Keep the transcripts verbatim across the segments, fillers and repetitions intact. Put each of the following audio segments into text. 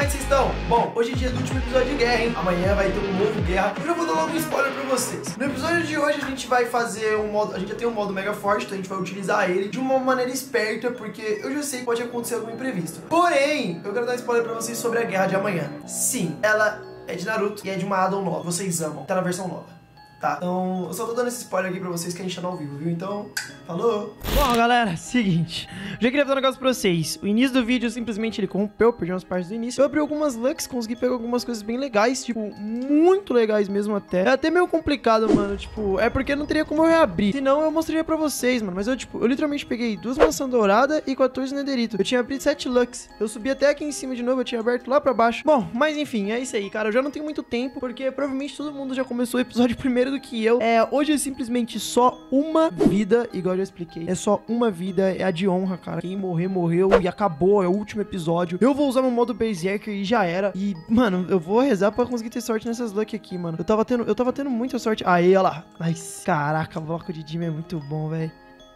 é que vocês estão? Bom, hoje é dia do último episódio de Guerra, hein? Amanhã vai ter um novo Guerra. Eu já vou dar logo um spoiler pra vocês. No episódio de hoje a gente vai fazer um modo... A gente já tem um modo mega forte, então a gente vai utilizar ele de uma maneira esperta, porque eu já sei que pode acontecer algum imprevisto. Porém, eu quero dar um spoiler pra vocês sobre a Guerra de amanhã. Sim, ela é de Naruto e é de uma addon nova. Vocês amam. Tá na versão nova. Tá, então eu só tô dando esse spoiler aqui pra vocês que a gente tá no ao vivo, viu? Então, falou! Bom, galera, seguinte, já queria fazer um negócio pra vocês. O início do vídeo, simplesmente, ele corrompeu, perdi umas partes do início. Eu abri algumas lucks, consegui pegar algumas coisas bem legais, tipo, muito legais mesmo até. É até meio complicado, mano, tipo, é porque não teria como eu reabrir. Senão eu mostraria pra vocês, mano. Mas eu, tipo, eu literalmente peguei duas maçãs douradas e quatorze netherito. Eu tinha abrido sete lucks. Eu subi até aqui em cima de novo, eu tinha aberto lá pra baixo. Bom, mas enfim, é isso aí, cara. Eu já não tenho muito tempo, porque provavelmente todo mundo já começou o episódio primeiro do que eu. É, hoje é simplesmente só uma vida, igual eu já expliquei. É só uma vida, é a de honra, cara. Quem morrer, morreu e acabou, é o último episódio. Eu vou usar meu modo Berserker e já era. E, mano, eu vou rezar pra conseguir ter sorte nessas luck aqui, mano. Eu tava tendo, eu tava tendo muita sorte. Aí, olha lá. Nice. Caraca, bloco de Dima é muito bom, velho.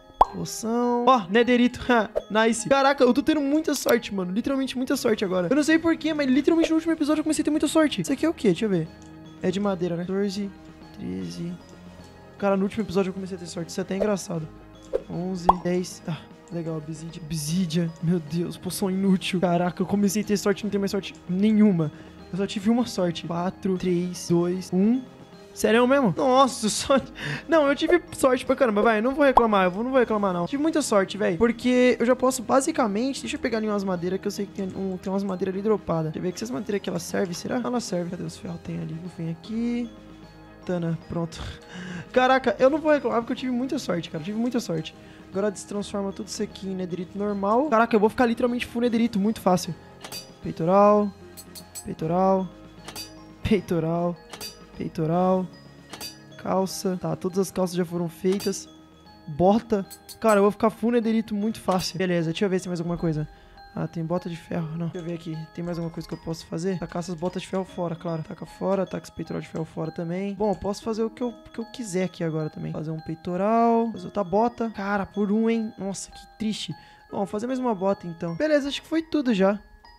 Poção. Ó, oh, netherito. Nice. Caraca, eu tô tendo muita sorte, mano. Literalmente muita sorte agora. Eu não sei porquê, mas literalmente no último episódio eu comecei a ter muita sorte. Isso aqui é o quê? Deixa eu ver. É de madeira, né? quatorze, treze... Cara, no último episódio eu comecei a ter sorte. Isso é até engraçado. onze, dez... Ah, legal, obsidian. Obsidian. Meu Deus, poção inútil. Caraca, eu comecei a ter sorte e não tenho mais sorte nenhuma. Eu só tive uma sorte. quatro, três, dois, um... Sério mesmo? Nossa, sorte. Não, eu tive sorte pra caramba, vai. Não vou reclamar, eu não vou reclamar, não. Tive muita sorte, velho. Porque eu já posso, basicamente... Deixa eu pegar ali umas madeiras, que eu sei que tem, um, tem umas madeiras ali dropadas. Deixa eu ver que essas madeiras aqui, elas servem, será? Ela serve. Cadê os ferros? Tem ali. Vou vir aqui... Tana, pronto. Caraca, eu não vou reclamar porque eu tive muita sorte, cara. Eu tive muita sorte. Agora destransforma tudo isso aqui em netherito normal. Caraca, eu vou ficar literalmente full netherito, muito fácil. Peitoral. Peitoral. Peitoral. Peitoral. Calça. Tá, todas as calças já foram feitas. Bota. Cara, eu vou ficar full netherito muito fácil. Beleza, deixa eu ver se tem mais alguma coisa. Ah, tem bota de ferro, não. Deixa eu ver aqui. Tem mais alguma coisa que eu posso fazer? Tacar essas botas de ferro fora, claro. Taca fora, taca esse peitoral de ferro fora também. Bom, eu posso fazer o que eu, o que eu quiser aqui agora também. Fazer um peitoral. Fazer outra bota. Cara, por um, hein? Nossa, que triste. Bom, vou fazer mais uma bota, então. Beleza, acho que foi tudo já.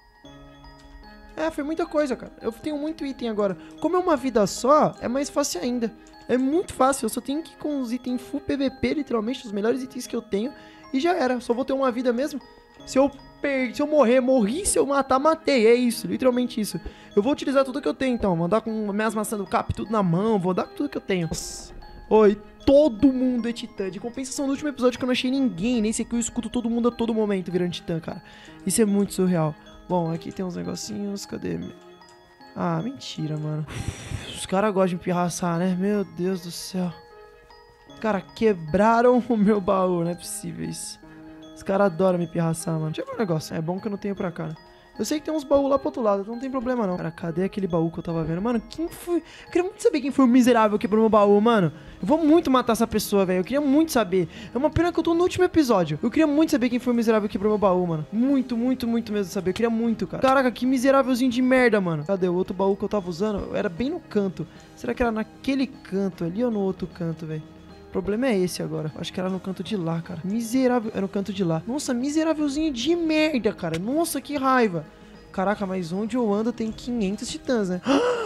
É, foi muita coisa, cara. Eu tenho muito item agora. Como é uma vida só, é mais fácil ainda. É muito fácil. Eu só tenho que ir com os itens full P V P, literalmente, os melhores itens que eu tenho. E já era. Só vou ter uma vida mesmo. Se eu perder, se eu morrer, morri. Se eu matar, matei. É isso, literalmente isso. Eu vou utilizar tudo que eu tenho, então. Vou andar com minhas maçãs do cap tudo na mão. Vou andar com tudo que eu tenho. Nossa. Oi, todo mundo é titã. De compensação, no último episódio que eu não achei ninguém. Nesse aqui eu escuto todo mundo a todo momento virando titã, cara. Isso é muito surreal. Bom, aqui tem uns negocinhos. Cadê? Ah, mentira, mano. Os caras gostam de pirraçar, né? Meu Deus do céu. Cara, quebraram o meu baú. Não é possível isso. Os caras adoram me pirraçar, mano. Deixa eu ver um negócio. É bom que eu não tenho pra cá, né? Eu sei que tem uns baús lá pro outro lado, então não tem problema não. Cara, cadê aquele baú que eu tava vendo? Mano, quem foi? Eu queria muito saber quem foi o miserável que quebrou meu baú, mano. Eu vou muito matar essa pessoa, velho. Eu queria muito saber. É uma pena que eu tô no último episódio. Eu queria muito saber quem foi o miserável que quebrou meu baú, mano. Muito, muito, muito mesmo saber. Eu queria muito, cara. Caraca, que miserávelzinho de merda, mano. Cadê o outro baú que eu tava usando? Era bem no canto. Será que era naquele canto ali ou no outro canto, velho? O problema é esse agora. Acho que era no canto de lá, cara. Miserável. É no canto de lá. Nossa, miserávelzinho de merda, cara. Nossa, que raiva. Caraca, mas onde eu ando tem quinhentos titãs, né?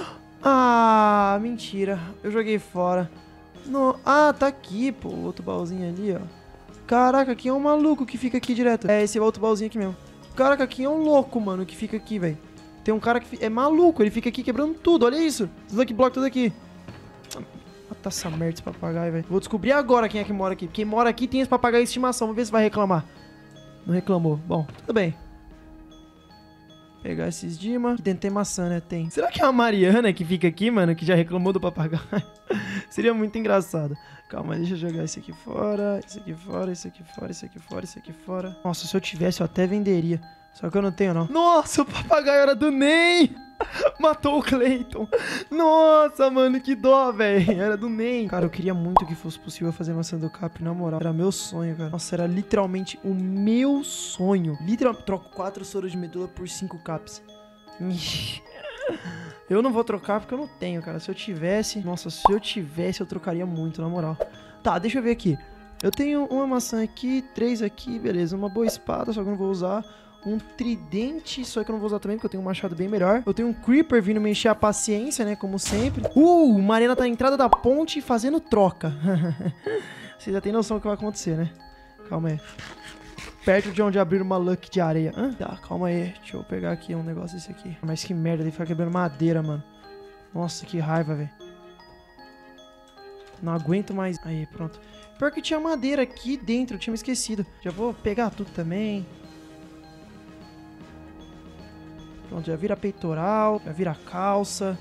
Ah, mentira. Eu joguei fora. No... Ah, tá aqui, pô. O outro baúzinho ali, ó. Caraca, quem é um maluco que fica aqui direto? É, esse outro baúzinho aqui mesmo. Caraca, quem é um louco, mano, que fica aqui, velho? Tem um cara que é maluco. Ele fica aqui quebrando tudo. Olha isso. Os Lucky Block tudo aqui. Mata essa merda esse papagaio, velho. Vou descobrir agora quem é que mora aqui. Quem mora aqui tem esse papagaio de estimação. Vamos ver se vai reclamar. Não reclamou. Bom, tudo bem. Pegar esses Dima. Aqui dentro tem maçã, né? Tem. Será que é a Mariana que fica aqui, mano? Que já reclamou do papagaio? Seria muito engraçado. Calma, deixa eu jogar esse aqui fora. Esse aqui fora, esse aqui fora, esse aqui fora, esse aqui fora. Nossa, se eu tivesse, eu até venderia. Só que eu não tenho, não. Nossa, o papagaio era do Nen! Matou o Clayton. Nossa, mano, que dó, velho. Era do Nen. Cara, eu queria muito que fosse possível fazer maçã do cap, na moral. Era meu sonho, cara. Nossa, era literalmente o meu sonho. Literalmente, troco quatro soros de medula por cinco caps. Eu não vou trocar porque eu não tenho, cara. Se eu tivesse... Nossa, se eu tivesse, eu trocaria muito, na moral. Tá, deixa eu ver aqui. Eu tenho uma maçã aqui, três aqui, beleza. Uma boa espada, só que eu não vou usar. um tridente, só que eu não vou usar também, porque eu tenho um machado bem melhor. Eu tenho um creeper vindo me encher a paciência, né, como sempre. Uh, Mariana tá na entrada da ponte fazendo troca. Você já tem noção do que vai acontecer, né? Calma aí. Perto de onde abrir uma luck de areia. Hã? Tá, calma aí. Deixa eu pegar aqui um negócio desse aqui. Mas que merda, ele fica quebrando madeira, mano. Nossa, que raiva, velho. Não aguento mais. Aí, pronto. Pior que tinha madeira aqui dentro, eu tinha me esquecido. Já vou pegar tudo também. Pronto, já vira peitoral, já vira calça.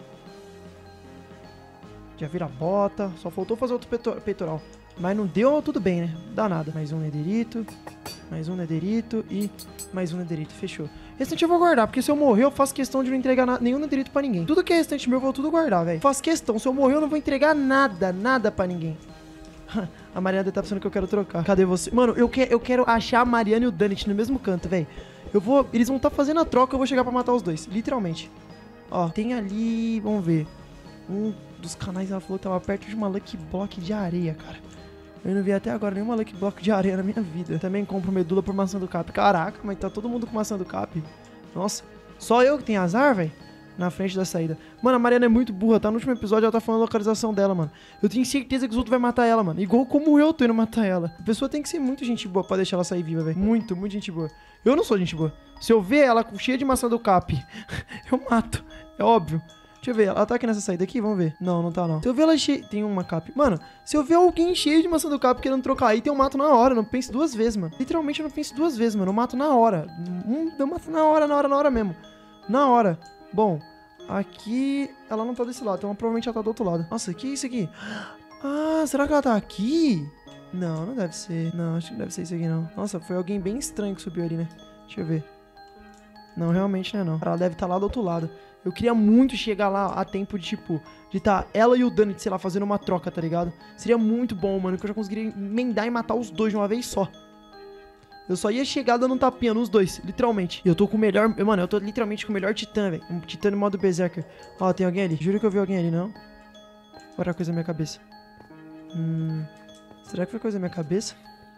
Já vira bota. Só faltou fazer outro peitoral. Mas não deu, tudo bem, né? Dá nada. Mais um nederito. Mais um nederito e mais um nederito. Fechou. Restante eu vou guardar, porque se eu morrer, eu faço questão de não entregar na... nenhum nederito pra ninguém. Tudo que é restante meu, eu vou tudo guardar, velho. Faço questão. Se eu morrer, eu não vou entregar nada, nada pra ninguém. A Mariana tá pensando que eu quero trocar. Cadê você? Mano, eu, que, eu quero achar a Mariana e o Danit no mesmo canto, velho. Eu vou... Eles vão estar tá fazendo a troca, eu vou chegar pra matar os dois. Literalmente. Ó, tem ali... Vamos ver. Um dos canais, ela falou que tava perto de uma Lucky Block de areia, cara. Eu não vi até agora nenhuma Lucky Block de areia na minha vida. Eu também compro medula por maçã do cap. Caraca, mas tá todo mundo com maçã do cap. Nossa, só eu que tenho azar, velho. Na frente da saída. Mano, a Mariana é muito burra, tá? No último episódio ela tá falando a localização dela, mano. Eu tenho certeza que os outros vão matar ela, mano. Igual como eu tô indo matar ela. A pessoa tem que ser muito gente boa pra deixar ela sair viva, velho. Muito, muito gente boa. Eu não sou gente boa. Se eu ver ela cheia de maçã do cap, eu mato. É óbvio. Deixa eu ver, ela tá aqui nessa saída aqui? Vamos ver. Não, não tá não. Se eu ver ela cheia... Tem uma cap. Mano, se eu ver alguém cheio de maçã do cap querendo trocar aí, eu mato na hora. Eu não penso duas vezes, mano. Literalmente eu não penso duas vezes, mano. Eu mato na hora. Hum, eu mato na hora, na hora, na hora mesmo. Na hora. Bom, aqui ela não tá desse lado. Então provavelmente ela tá do outro lado. Nossa, o que é isso aqui? Ah, será que ela tá aqui? Não, não deve ser. Não, acho que não deve ser isso aqui, não. Nossa, foi alguém bem estranho que subiu ali, né? Deixa eu ver. Não, realmente não é não. Ela deve estar lá do outro lado. Eu queria muito chegar lá a tempo de, tipo, de tá ela e o Danit, sei lá, fazendo uma troca, tá ligado? Seria muito bom, mano, que eu já conseguiria emendar e matar os dois de uma vez só. Eu só ia chegar dando um tapinha nos dois, literalmente. E eu tô com o melhor... Mano, eu tô literalmente com o melhor titã, velho. Um titã no modo berserker. Ó, tem alguém ali. Juro que eu vi alguém ali, não? Ou era coisa na minha cabeça? Hum... Será que foi coisa na minha cabeça?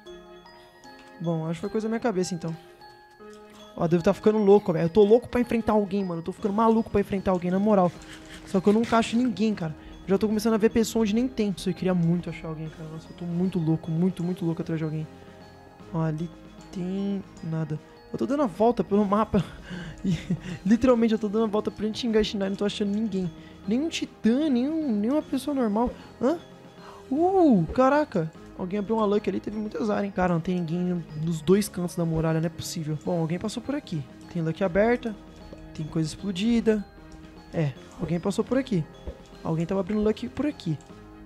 Bom, acho que foi coisa na minha cabeça, então. Ó, devo estar ficando louco, velho. Eu tô louco pra enfrentar alguém, mano. Eu tô ficando maluco pra enfrentar alguém, na moral. Só que eu nunca acho ninguém, cara. Eu já tô começando a ver pessoas onde nem tem. Isso, eu queria muito achar alguém, cara. Nossa, eu tô muito louco, muito, muito louco atrás de alguém. Ó, ali tem... nada. Eu tô dando a volta pelo mapa. E, literalmente, eu tô dando a volta pra gente xingar e xingar. Não tô achando ninguém. Nenhum titã, nenhum, nenhuma pessoa normal. Hã? Uh, caraca. Alguém abriu uma luck ali, teve muito azar, hein? Cara, não tem ninguém nos dois cantos da muralha, não é possível. Bom, alguém passou por aqui. Tem luck aberta, tem coisa explodida. É, alguém passou por aqui. Alguém tava abrindo luck por aqui.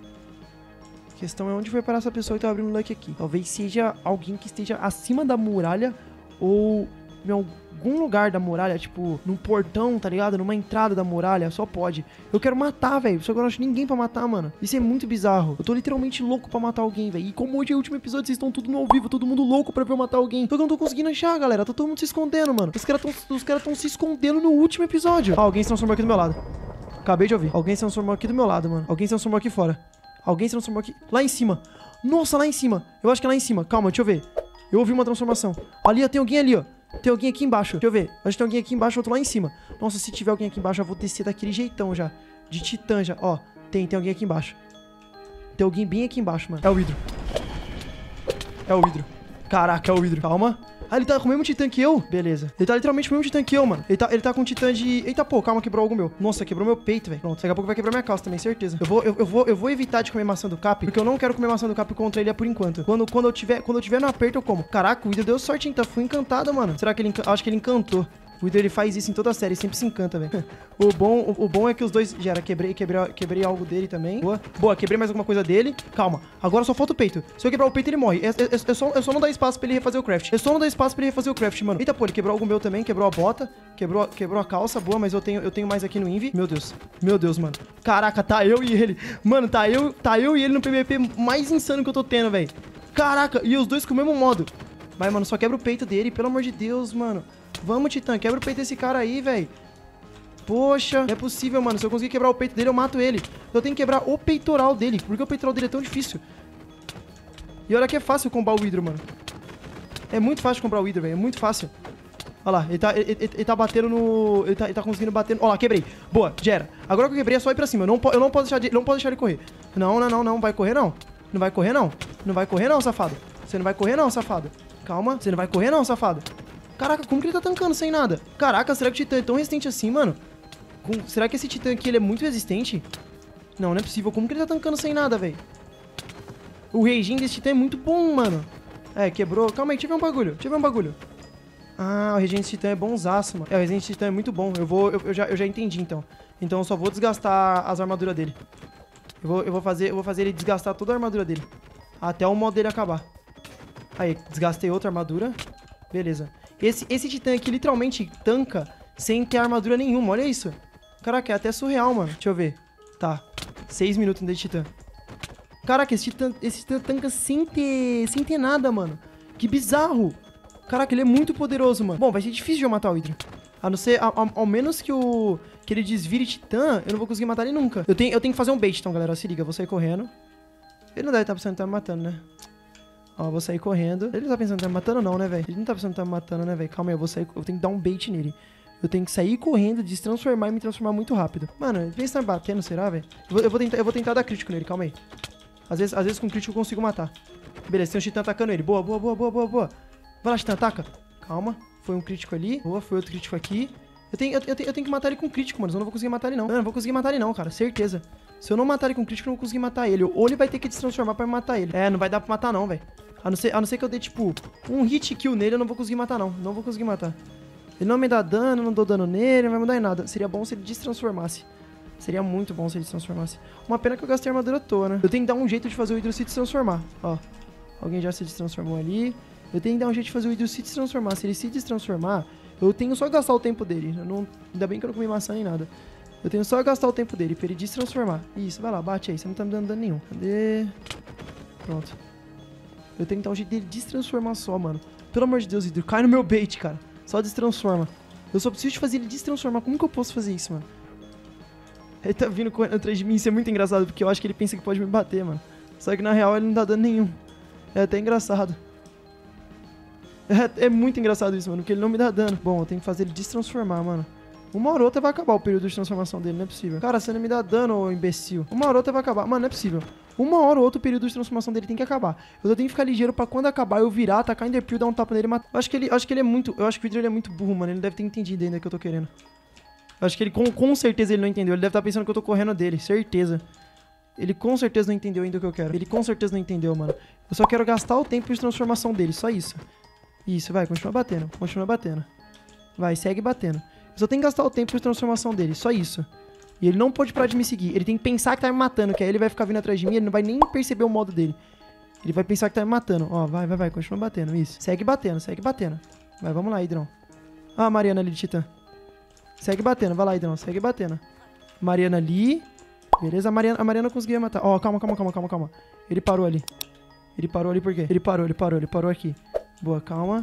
A questão é onde foi parar essa pessoa que tava abrindo luck aqui. Talvez seja alguém que esteja acima da muralha ou em algum lugar da muralha, tipo, num portão, tá ligado? Numa entrada da muralha, só pode. Eu quero matar, velho, só que eu não acho ninguém pra matar, mano. Isso é muito bizarro. Eu tô literalmente louco pra matar alguém, velho. E como hoje é o último episódio, vocês estão tudo no ao vivo, todo mundo louco pra ver eu matar alguém. Só que eu não tô conseguindo achar, galera. Tá todo mundo se escondendo, mano. Os caras tão, os caras tão se escondendo no último episódio. Ah, alguém se transformou aqui do meu lado. Acabei de ouvir. Alguém se transformou aqui do meu lado, mano. Alguém se transformou aqui fora. Alguém se transformou aqui... Lá em cima. Nossa, lá em cima. Eu acho que é lá em cima. Calma, deixa eu ver. Eu ouvi uma transformação. Ali, ó, tem alguém ali, ó. Tem alguém aqui embaixo. Deixa eu ver. Acho que tem alguém aqui embaixo, outro lá em cima. Nossa, se tiver alguém aqui embaixo, eu vou descer daquele jeitão já. De titã já. Ó, tem, tem alguém aqui embaixo. Tem alguém bem aqui embaixo, mano. É o Hidro. É o Hidro. Caraca, é o Hidro. Calma. Ah, ele tá com o mesmo titã que eu? Beleza. Ele tá literalmente com o mesmo titã que eu, mano. Ele tá, ele tá com um titã de... Eita, pô, calma, quebrou algo meu. Nossa, quebrou meu peito, velho. Pronto, daqui a pouco vai quebrar minha calça também, certeza. Eu vou, eu, eu, vou, eu vou evitar de comer maçã do cap, porque eu não quero comer maçã do cap contra ele por enquanto. Quando, quando, eu, tiver, quando eu tiver no aperto, eu como. Caraca, o Wither deu sorte, hein? Tá, fui encantado, mano. Será que ele... Acho que ele encantou. O Wither, ele faz isso em toda a série, ele sempre se encanta, velho. O bom, o, o bom é que os dois... Já era, quebrei, quebrei, quebrei algo dele também. Boa, boa, quebrei mais alguma coisa dele. Calma, agora só falta o peito. Se eu quebrar o peito, ele morre. É, é, é, só, é só não dar espaço pra ele refazer o craft. É só não dar espaço pra ele refazer o craft, mano. Eita, pô, ele quebrou algo meu também, quebrou a bota. Quebrou, quebrou a calça, boa, mas eu tenho, eu tenho mais aqui no Invi. Meu Deus, meu Deus, mano. Caraca, tá eu e ele. Mano, tá eu, tá eu e ele no P V P mais insano que eu tô tendo, velho. Caraca, e os dois com o mesmo modo. Vai, mano, só quebra o peito dele, pelo amor de Deus, mano. Vamos, Titã, quebra o peito desse cara aí, velho. Poxa, não é possível, mano. Se eu conseguir quebrar o peito dele, eu mato ele. Eu tenho que quebrar o peitoral dele. Por que o peitoral dele é tão difícil? E olha que é fácil combar o Hidro, mano. É muito fácil comprar o Hidro, velho. É muito fácil. Olha lá, ele tá, ele, ele, ele tá batendo no... Ele tá, ele tá conseguindo bater... Olha lá, quebrei. Boa, já era. Agora que eu quebrei é só ir pra cima. Eu não, eu não, posso, deixar de, não posso deixar ele correr. Não, não, não, não. Vai correr, não. Não vai correr, não. Não vai correr, não, safado. Você não vai correr, não, safado. Calma. Você não vai correr, não, safado. Caraca, como que ele tá tancando sem nada? Caraca, será que o Titã é tão resistente assim, mano? Com... Será que esse Titã aqui, ele é muito resistente? Não, não é possível. Como que ele tá tancando sem nada, velho? O regime desse Titã é muito bom, mano. É, quebrou. Calma aí, deixa eu ver um bagulho. Deixa eu ver um bagulho. Ah, o Regente Titã é bonzaço, mano. É, o Regente Titã é muito bom. Eu vou... Eu, eu, já, eu já entendi, então. Então eu só vou desgastar as armaduras dele. Eu vou, eu vou fazer... Eu vou fazer ele desgastar toda a armadura dele. Até o modo dele acabar. Aí, desgastei outra armadura. Beleza. Esse, esse Titã aqui literalmente tanca sem ter armadura nenhuma. Olha isso. Caraca, é até surreal, mano. Deixa eu ver. Tá. Seis minutos de Titã. Caraca, esse Titã, esse Titã tanca sem ter, sem ter nada, mano. Que bizarro. Caraca, ele é muito poderoso, mano. Bom, vai ser difícil de eu matar o Hydra. A não ser, a, a, ao menos que o que ele desvire Titã, eu não vou conseguir matar ele nunca. Eu tenho, eu tenho que fazer um bait, então, galera. Ó, se liga, eu vou sair correndo. Ele não deve estar pensando que tá me matando, né? Ó, eu vou sair correndo. Ele não tá pensando que tá me matando, não, né, velho? Ele não tá pensando que tá me matando, né, velho? Calma aí, eu vou sair. Eu tenho que dar um bait nele. Eu tenho que sair correndo, destransformar e me transformar muito rápido. Mano, ele tá me batendo, será, velho? Eu, eu, vou tentar, eu vou tentar dar crítico nele, calma aí. Às vezes, às vezes com crítico eu consigo matar. Beleza, tem um Titã atacando ele. Boa, boa, boa, boa, boa, boa. Vai lá, Titã, ataca. Calma. Foi um crítico ali. Boa, foi outro crítico aqui. Eu tenho, eu, eu, tenho, eu tenho que matar ele com crítico, mano. Eu não vou conseguir matar ele, não. Eu não vou conseguir matar ele, não, cara. Certeza. Se eu não matar ele com crítico, eu não vou conseguir matar ele. Ou ele vai ter que destransformar pra me matar ele. É, não vai dar pra matar, não, velho. A não ser, a não ser que eu dê, tipo, um hit kill nele, eu não vou conseguir matar, não. Não vou conseguir matar. Ele não me dá dano, não dou dano nele, não vai mudar em nada. Seria bom se ele destransformasse. Seria muito bom se ele se transformasse. Uma pena que eu gastei a armadura à toa, né? Eu tenho que dar um jeito de fazer o Hydro se transformar. Ó. Alguém já se destransformou ali. Eu tenho que dar um jeito de fazer o Hydro se transformar. Se ele se destransformar, eu tenho só que gastar o tempo dele. Eu não... Ainda bem que eu não comi maçã nem nada. Eu tenho só que gastar o tempo dele pra ele destransformar. Isso, vai lá, bate aí. Você não tá me dando dano nenhum. Cadê? Pronto. Eu tenho que dar um jeito dele destransformar só, mano. Pelo amor de Deus, Hydro. Cai no meu bait, cara. Só destransforma. Eu só preciso de fazer ele destransformar. Como que eu posso fazer isso, mano? Ele tá vindo correndo atrás de mim, isso é muito engraçado, porque eu acho que ele pensa que pode me bater, mano. Só que na real ele não dá dano nenhum. É até engraçado. É, é muito engraçado isso, mano, porque ele não me dá dano. Bom, eu tenho que fazer ele destransformar, mano. Uma hora ou outra vai acabar o período de transformação dele, não é possível. Cara, você não me dá dano, ô imbecil. Uma hora ou outra vai acabar. Mano, não é possível. Uma hora ou outra o período de transformação dele tem que acabar. Eu tenho que ficar ligeiro pra quando acabar eu virar, atacar Enderpeel, dar um tapa nele e matar. Eu acho que ele, acho que ele é muito... Eu acho que o Hydra ele é muito burro, mano. Ele não deve ter entendido ainda o que eu tô querendo. Eu acho que ele, com, com certeza, ele não entendeu. Ele deve estar pensando que eu tô correndo dele, certeza. Ele com certeza não entendeu ainda o que eu quero. Ele com certeza não entendeu, mano. Eu só quero gastar o tempo de transformação dele, só isso. Isso, vai, continua batendo, continua batendo. Vai, segue batendo. Eu só tenho que gastar o tempo de transformação dele, só isso. E ele não pode parar de me seguir. Ele tem que pensar que tá me matando, que aí ele vai ficar vindo atrás de mim, ele não vai nem perceber o modo dele. Ele vai pensar que tá me matando. Ó, vai, vai, vai, continua batendo, isso. Segue batendo, segue batendo. Vai, vamos lá, Hydrão. Ah, a Mariana ali de Titã. Segue batendo, vai lá, Hydrão, segue batendo. Mariana ali. Beleza, a Mariana, a Mariana conseguia matar. Ó, oh, calma, calma, calma, calma, calma. Ele parou ali. Ele parou ali por quê? Ele parou, ele parou, ele parou aqui. Boa, calma.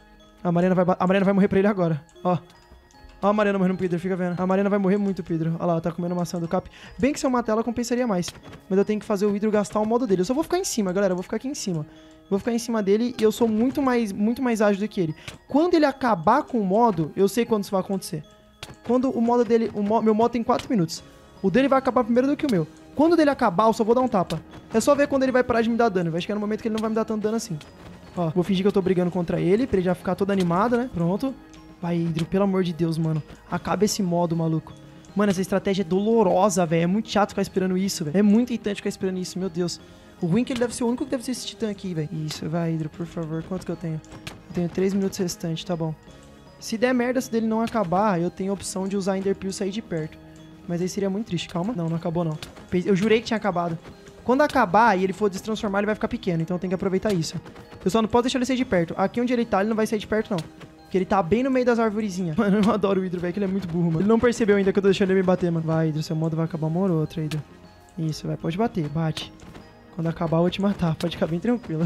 A Mariana vai, a Mariana vai morrer pra ele agora. Ó. Ó a Mariana morrendo pro Hydra, fica vendo. A Mariana vai morrer muito pro Hydra. Olha lá, ela tá comendo maçã do Cap. Bem que se eu matar ela, compensaria mais. Mas eu tenho que fazer o Hydra gastar o modo dele. Eu só vou ficar em cima, galera. Eu vou ficar aqui em cima. Vou ficar em cima dele e eu sou muito mais, muito mais ágil do que ele. Quando ele acabar com o modo, eu sei quando isso vai acontecer. Quando o modo dele... O mo, meu modo tem quatro minutos. O dele vai acabar primeiro do que o meu. Quando o dele acabar, eu só vou dar um tapa. É só ver quando ele vai parar de me dar dano. Vai chegar no momento que ele não vai me dar tanto dano assim. Ó, vou fingir que eu tô brigando contra ele, pra ele já ficar todo animado, né? Pronto. Vai, Hydro, pelo amor de Deus, mano. Acaba esse modo, maluco. Mano, essa estratégia é dolorosa, velho. É muito chato ficar esperando isso, velho. É muito irritante ficar esperando isso, meu Deus. O ruim é que ele deve ser o único que deve ser esse titã aqui, velho. Isso, vai, Hydro, por favor. Quanto que eu tenho? Eu tenho três minutos restantes, tá bom. Se der merda, se dele não acabar, eu tenho a opção de usar Enderpeel e sair de perto. Mas aí seria muito triste. Calma. Não, não acabou, não. Eu jurei que tinha acabado. Quando acabar e ele for destransformar, ele vai ficar pequeno. Então eu tenho que aproveitar isso. Eu só não posso deixar ele sair de perto. Aqui onde ele tá, ele não vai sair de perto, não. Porque ele tá bem no meio das arvorezinhas. Mano, eu adoro o Hydro, velho, que ele é muito burro, mano. Ele não percebeu ainda que eu tô deixando ele me bater, mano. Vai, Hydro, seu modo vai acabar uma hora ou outra, Hydro. Isso, vai, pode bater, bate. Quando acabar, eu vou te matar. Pode ficar bem tranquilo.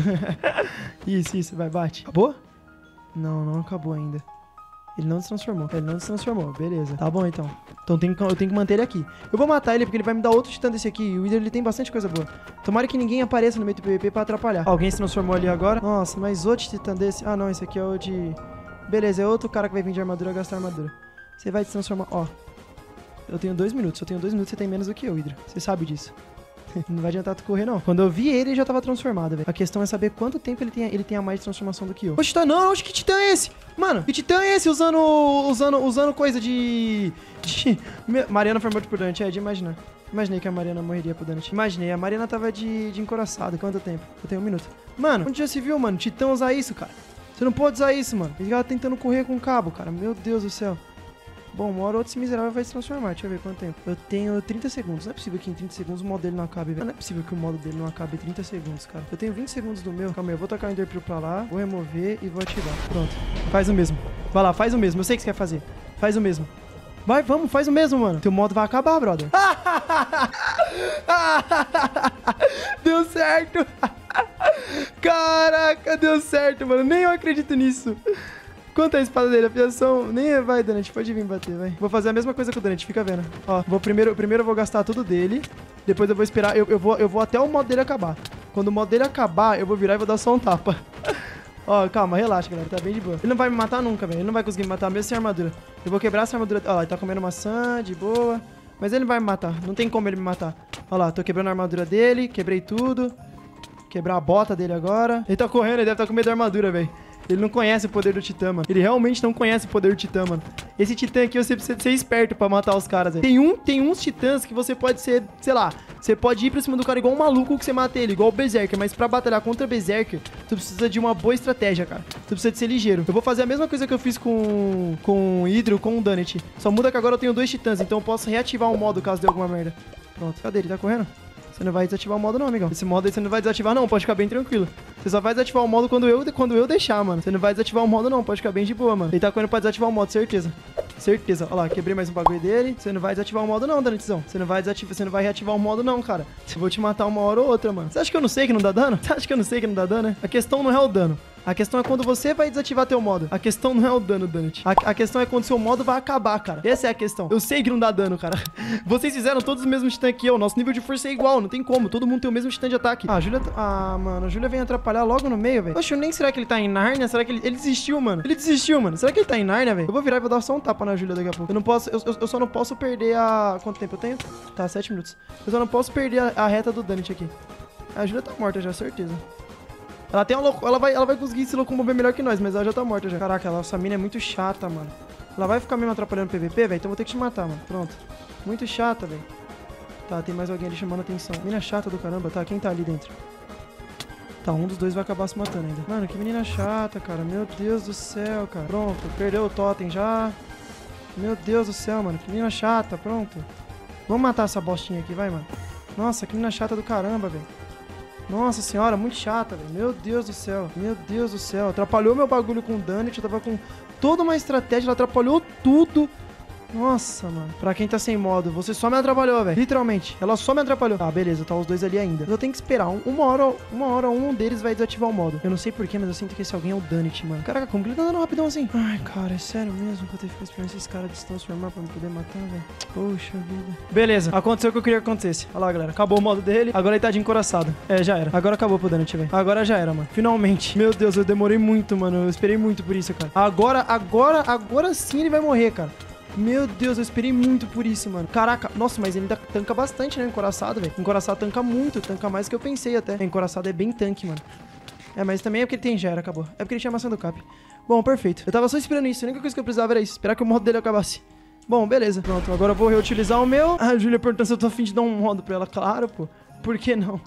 Isso, isso, vai, bate. Acabou? Não, não acabou ainda. Ele não se transformou. Ele não se transformou. Beleza. Tá bom, então. Então eu tenho, que, eu tenho que manter ele aqui. Eu vou matar ele porque ele vai me dar outro titã desse aqui. O Hydro, ele tem bastante coisa boa. Tomara que ninguém apareça no meio do P V P pra atrapalhar. Alguém se transformou ali agora. Nossa, mas outro titã desse... Ah, não. Esse aqui é o de... Beleza, é outro cara que vai vir de armadura gastar armadura. Você vai se transformar... Ó. Eu tenho dois minutos. Eu tenho dois minutos, você tem menos do que eu, Hydra. Você sabe disso. Não vai adiantar tu correr, não. Quando eu vi ele, ele já tava transformado, velho. A questão é saber quanto tempo ele tem, ele tem a mais de transformação do que eu. Ô, Titã, não, oxe, que Titã é esse? Mano, que Titã é esse usando, usando, usando coisa de... de... Mariana foi morta por Dante, é de imaginar. Imaginei que a Mariana morreria por Dante. Imaginei, a Mariana tava de, de encoraçado. Quanto tempo? Eu tenho um minuto. Mano, onde já se viu, mano? Titã usar isso, cara. Você não pode usar isso, mano. Ele tava tentando correr com o cabo, cara. Meu Deus do céu. Bom, uma hora ou outra esse miserável vai se transformar. Deixa eu ver quanto tempo. Eu tenho trinta segundos. Não é possível que em trinta segundos o modo dele não acabe, velho. Não é possível que o modo dele não acabe em trinta segundos, cara. Eu tenho vinte segundos do meu. Calma aí, eu vou tacar o Enderpearl pra lá. Vou remover e vou ativar. Pronto. Faz o mesmo. Vai lá, faz o mesmo. Eu sei o que você quer fazer. Faz o mesmo. Vai, vamos, faz o mesmo, mano. Teu modo vai acabar, brother. Deu certo. Caraca, deu certo, mano. Nem eu acredito nisso. Quanto é a espada dele? A fiação nem vai, Danete. Pode vir bater, vai. Vou fazer a mesma coisa com o Danete, fica vendo. Ó, vou primeiro, primeiro eu vou gastar tudo dele. Depois eu vou esperar. Eu, eu, vou, eu vou até o modo dele acabar. Quando o modo dele acabar, eu vou virar e vou dar só um tapa. Ó, calma, relaxa, galera. Tá bem de boa. Ele não vai me matar nunca, velho. Ele não vai conseguir me matar mesmo sem armadura. Eu vou quebrar essa armadura. Ó lá, ele tá comendo maçã, de boa. Mas ele não vai me matar. Não tem como ele me matar. Ó lá, tô quebrando a armadura dele. Quebrei tudo. Quebrar a bota dele agora. Ele tá correndo, ele deve estar com medo da armadura, velho. Ele não conhece o poder do Titã, mano. Ele realmente não conhece o poder do Titã, mano. Esse Titã aqui, você precisa ser esperto pra matar os caras, velho. Tem, um, tem uns Titãs que você pode ser, sei lá, você pode ir pra cima do cara igual um maluco que você mata ele, igual o Berserker. Mas pra batalhar contra o Berserker, tu precisa de uma boa estratégia, cara. Tu precisa de ser ligeiro. Eu vou fazer a mesma coisa que eu fiz com, com o Hydro, com o Danete. Só muda que agora eu tenho dois Titãs, então eu posso reativar o modo caso dê alguma merda. Pronto, cadê ele? Tá correndo? Você não vai desativar o modo não, amigão. Esse modo aí você não vai desativar não, pode ficar bem tranquilo. Você só vai desativar o modo quando eu, quando eu deixar, mano. Você não vai desativar o modo não, pode ficar bem de boa, mano. Ele tá correndo pra desativar o modo, certeza. Certeza. Olha lá, quebrei mais um bagulho dele. Você não vai desativar o modo não, Danetezão. Você não vai desativar, você não vai reativar o modo não, cara. Eu vou te matar uma hora ou outra, mano. Você acha que eu não sei que não dá dano? Você acha que eu não sei que não dá dano, né? A questão não é o dano. A questão é quando você vai desativar teu modo. A questão não é o dano, Danete. A, a questão é quando seu modo vai acabar, cara. Essa é a questão. Eu sei que não dá dano, cara. Vocês fizeram todos os mesmos titãs que eu. Nosso nível de força é igual, não tem como. Todo mundo tem o mesmo titã de ataque. Ah, a Júlia... Ah, mano, a Júlia vem atrapalhar logo no meio, velho. Poxa, nem será que ele tá em Nárnia? Será que ele... Ele desistiu, mano. Ele desistiu, mano. Será que ele tá em Nárnia, velho? Eu vou virar e vou dar só um tapa na Júlia daqui a pouco. Eu não posso... Eu, eu, eu só não posso perder a... Quanto tempo eu tenho? Tá, sete minutos. Eu só não posso perder a, a reta do Danete aqui. A Júlia tá morta já, certeza. Ela tem uma ela vai, ela vai conseguir se locomover melhor que nós, mas ela já tá morta já. Caraca, ela, essa mina é muito chata, mano. Ela vai ficar mesmo atrapalhando o P V P, velho? Então eu vou ter que te matar, mano. Pronto. Muito chata, velho. Tá, tem mais alguém ali chamando atenção. Mina chata do caramba, tá? Quem tá ali dentro? Tá, um dos dois vai acabar se matando ainda. Mano, que menina chata, cara. Meu Deus do céu, cara. Pronto, perdeu o totem já. Meu Deus do céu, mano. Que menina chata, pronto. Vamos matar essa bostinha aqui, vai, mano. Nossa, que menina chata do caramba, velho. Nossa senhora, muito chata, velho. Meu Deus do céu. Meu Deus do céu. Atrapalhou meu bagulho com o Danete. Eu tava com toda uma estratégia. Ela atrapalhou tudo. Nossa, mano. Pra quem tá sem modo, você só me atrapalhou, velho. Literalmente. Ela só me atrapalhou. Ah, beleza. Tá os dois ali ainda. Eu tenho que esperar. Uma hora, uma hora um deles vai desativar o modo. Eu não sei porquê, mas eu sinto que esse alguém é o Danete, mano. Caraca, como que ele tá dando rapidão assim? Ai, cara, é sério mesmo que eu tenho que ficar esperando esses caras se transformar pra me poder matar, velho. Poxa vida. Beleza. Aconteceu o que eu queria que acontecesse. Olha lá, galera. Acabou o modo dele. Agora ele tá de encoraçado. É, já era. Agora acabou pro Danete, velho. Agora já era, mano. Finalmente. Meu Deus, eu demorei muito, mano. Eu esperei muito por isso, cara. Agora, agora, agora sim ele vai morrer, cara. Meu Deus, eu esperei muito por isso, mano. Caraca, nossa, mas ele ainda tanca bastante, né? Encoraçado, velho. Encoraçado tanca muito, tanca mais do que eu pensei até. Encoraçado é bem tanque, mano. É, mas também é porque ele tem gera, acabou. É porque ele tinha maçã do cap. Bom, perfeito. Eu tava só esperando isso. A única coisa que eu precisava era isso. Esperar que o modo dele acabasse. Bom, beleza. Pronto, agora eu vou reutilizar o meu. A Júlia perguntando se eu tô afim de dar um modo pra ela. Claro, pô. Por que não?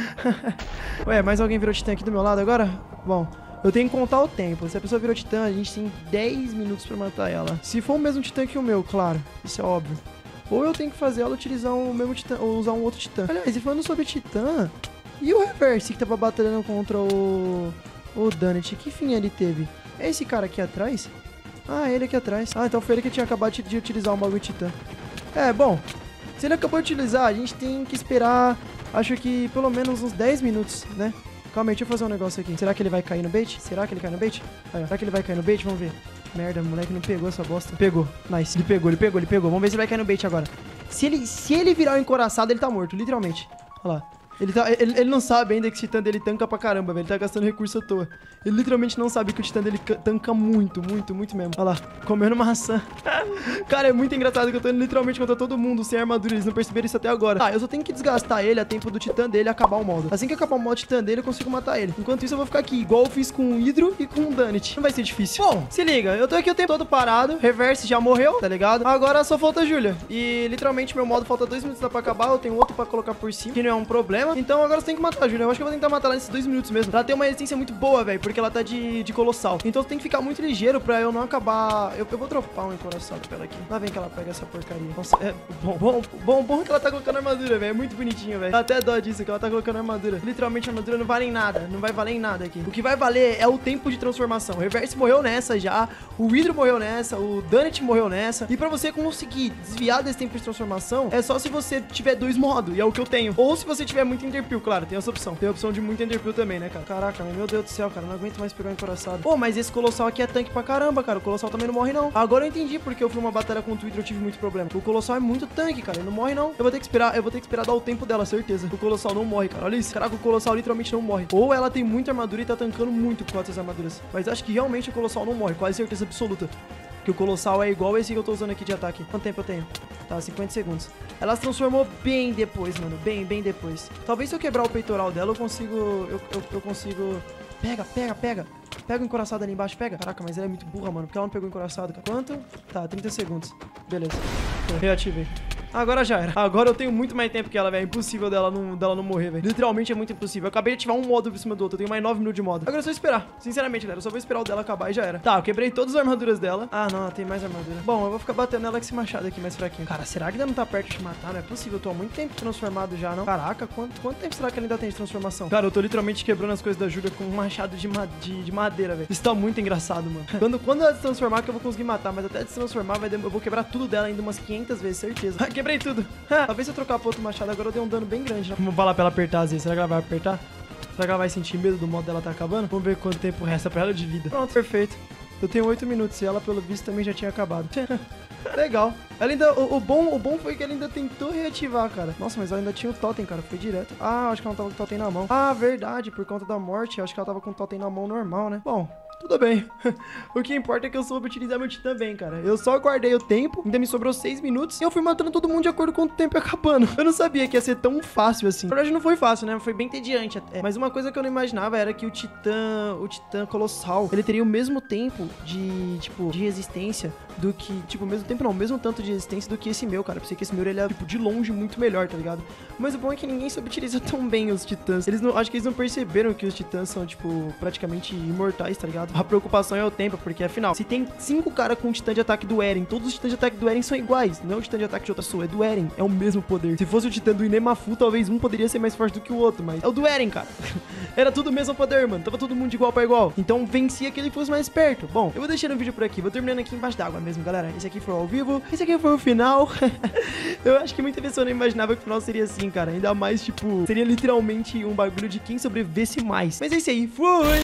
Ué, mais alguém virou titã aqui do meu lado agora? Bom... Eu tenho que contar o tempo. Se a pessoa virou titã, a gente tem dez minutos pra matar ela. Se for o mesmo titã que o meu, claro. Isso é óbvio. Ou eu tenho que fazer ela utilizar o mesmo titã, ou usar um outro titã. Aliás, e falando sobre titã, e o Reverse que tava batalhando contra o... o Danete? Que fim ele teve? É esse cara aqui atrás? Ah, ele aqui atrás. Ah, então foi ele que tinha acabado de, de utilizar o bagulho titã. É, bom. Se ele acabou de utilizar, a gente tem que esperar, acho que pelo menos uns dez minutos, né? Calma aí, deixa eu fazer um negócio aqui. Será que ele vai cair no bait? Será que ele cai no bait? Aí, ó. Será que ele vai cair no bait? Vamos ver. Merda, o moleque não pegou essa bosta. Pegou. Nice. Ele pegou, ele pegou, ele pegou. Vamos ver se ele vai cair no bait agora. Se ele, se ele virar o encoraçado, ele tá morto, literalmente. Olha lá. Ele, tá, ele, ele não sabe ainda que o titã dele tanca pra caramba, velho. Ele tá gastando recurso à toa. Ele literalmente não sabe que o titã dele tanca muito, muito, muito mesmo. Olha lá, comendo maçã. Cara, é muito engraçado que eu tô indo literalmente contra todo mundo sem armadura. Eles não perceberam isso até agora. Tá, eu só tenho que desgastar ele a tempo do titã dele acabar o modo. Assim que acabar o modo titã dele, eu consigo matar ele. Enquanto isso, eu vou ficar aqui, igual eu fiz com o Hydro e com o Danit. Não vai ser difícil. Bom, se liga, eu tô aqui o tempo todo parado. Reverse já morreu, tá ligado? Agora só falta a Júlia. E literalmente meu modo falta dois minutos pra acabar. Eu tenho outro pra colocar por cima, que não é um problema. Então agora você tem que matar a Júlia. Eu acho que eu vou tentar matar ela nesses dois minutos mesmo. Ela tem uma resistência muito boa, velho, porque ela tá de, de colossal. Então você tem que ficar muito ligeiro pra eu não acabar... Eu, eu vou dropar um encoraçado pra ela aqui. Lá vem que ela pega essa porcaria. Nossa, é bom, bom, bom, bom que ela tá colocando armadura, velho. É muito bonitinho, velho. Dá até dó disso, que ela tá colocando armadura. Literalmente a armadura não vale em nada. Não vai valer em nada aqui. O que vai valer é o tempo de transformação. O Reverse morreu nessa já. O Hydro morreu nessa. O Danit morreu nessa. E pra você conseguir desviar desse tempo de transformação, é só se você tiver dois modos. E é o que eu tenho. Ou se você tiver muito Enderpeel, claro. Tem essa opção. Tem a opção de muito Enderpeel também, né, cara? Caraca, meu Deus do céu, cara. Não aguento mais pegar um encoraçado. Pô, mas esse Colossal aqui é tanque pra caramba, cara. O Colossal também não morre, não. Agora eu entendi porque eu fui uma batalha contra o Hydro e eu tive muito problema. O Colossal é muito tanque, cara. Ele não morre, não. Eu vou ter que esperar. Eu vou ter que esperar dar o tempo dela, certeza. O Colossal não morre, cara. Olha isso. Caraca, o Colossal literalmente não morre. Ou ela tem muita armadura e tá tancando muito com essas armaduras. Mas acho que realmente o Colossal não morre. Quase certeza absoluta. Que o Colossal é igual esse que eu tô usando aqui de ataque. Quanto tempo eu tenho? Tá, cinquenta segundos. Ela se transformou bem depois, mano. Bem, bem depois. Talvez se eu quebrar o peitoral dela, eu consigo... Eu, eu, eu consigo... Pega, pega, pega. Pega o encoraçado ali embaixo, pega. Caraca, mas ela é muito burra, mano. Porque ela não pegou o encoraçado, cara. Quanto? Tá, trinta segundos. Beleza. Reativei. Agora já era. Agora eu tenho muito mais tempo que ela, velho. É impossível dela não, dela não morrer, velho. Literalmente é muito impossível. Eu acabei de ativar um modo por cima do outro. Eu tenho mais nove minutos de modo. Agora é só esperar. Sinceramente, galera. Eu só vou esperar o dela acabar e já era. Tá, eu quebrei todas as armaduras dela. Ah, não. Ela tem mais armadura. Bom, eu vou ficar batendo nela com esse machado aqui mais fraquinho. Cara, será que ela não tá perto de matar? Não é possível. Eu tô há muito tempo transformado já, não? Caraca, quanto, quanto tempo será que ela ainda tem de transformação? Cara, eu tô literalmente quebrando as coisas da Júlia com um machado de, ma de, de madeira, velho. Isso tá muito engraçado, mano. Quando, quando ela se transformar que eu vou conseguir matar. Mas até se transformar, vai eu vou quebrar tudo dela ainda umas quinhentas vezes, certeza. Quebrei tudo. Talvez se eu trocar pro outro machado agora eu dei um dano bem grande, né? Vamos falar pra ela apertar às vezes. Será que ela vai apertar? Será que ela vai sentir medo do modo dela tá acabando? Vamos ver quanto tempo resta pra ela de vida. Pronto, perfeito. Eu tenho oito minutos e ela, pelo visto, também já tinha acabado. Legal. Ela ainda... O, o, bom, o bom foi que ela ainda tentou reativar, cara. Nossa, mas ela ainda tinha o totem, cara. Foi direto. Ah, acho que ela não tava com o totem na mão. Ah, verdade. Por conta da morte, acho que ela tava com o totem na mão normal, né? Bom... Tudo bem. O que importa é que eu soube utilizar meu titã bem, cara. Eu só guardei o tempo, ainda me sobrou seis minutos e eu fui matando todo mundo de acordo com o tempo acabando. Eu não sabia que ia ser tão fácil assim. Na verdade não foi fácil, né? Foi bem tediante até. Mas uma coisa que eu não imaginava era que o titã, o titã colossal, ele teria o mesmo tempo de, tipo, de resistência do que, tipo, o mesmo tempo não, o mesmo tanto de resistência do que esse meu, cara. Eu pensei que esse meu, ele é, tipo, de longe muito melhor, tá ligado? Mas o bom é que ninguém soube utilizar tão bem os titãs. Eles não, acho que eles não perceberam que os titãs são, tipo, praticamente imortais, tá ligado? A preocupação é o tempo, porque afinal, se tem cinco caras com o titã de ataque do Eren, todos os titãs de ataque do Eren são iguais. Não é o titã de ataque de outra pessoa, é do Eren. É o mesmo poder. Se fosse o titã do Inemafu, talvez um poderia ser mais forte do que o outro, mas é o do Eren, cara. Era tudo o mesmo poder, mano. Tava todo mundo de igual pra igual. Então vencia que ele fosse mais perto. Bom, eu vou deixando o vídeo por aqui. Vou terminando aqui embaixo d'água mesmo, galera. Esse aqui foi ao vivo. Esse aqui foi o final. Eu acho que muita pessoa não imaginava que o final seria assim, cara. Ainda mais, tipo, seria literalmente um bagulho de quem sobrevivesse mais. Mas é isso aí. Fui!